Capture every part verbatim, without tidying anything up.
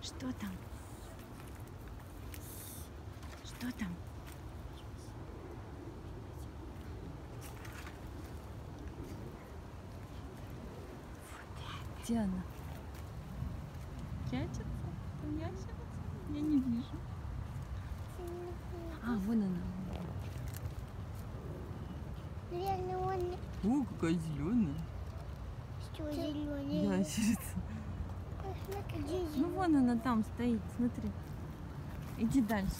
Что там? Что там? Где она? Прячется? Там ящерица? Я не вижу. А, вон она. Реально он... О, какая зеленая. Что зеленый? Ящерица. Где Ну вон она там стоит, смотри. Иди дальше.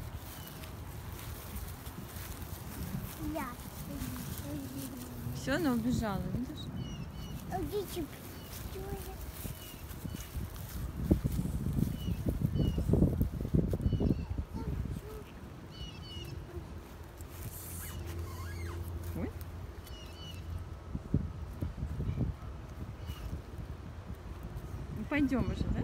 Я. Все, она убежала, видишь? А где чип? Ой. Ну, пойдем уже, да?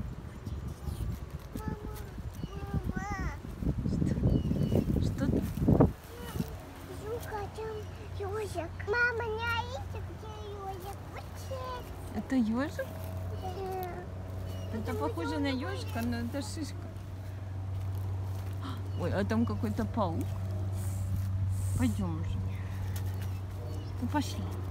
Мама, Что? Что там? Юка, там ежик. Мама, не аите, где ежик? Вот это. Это ежик? Да. Это похоже на ежика, но это шишка. Ой, а там какой-то паук. Пойдем уже. Ну пошли.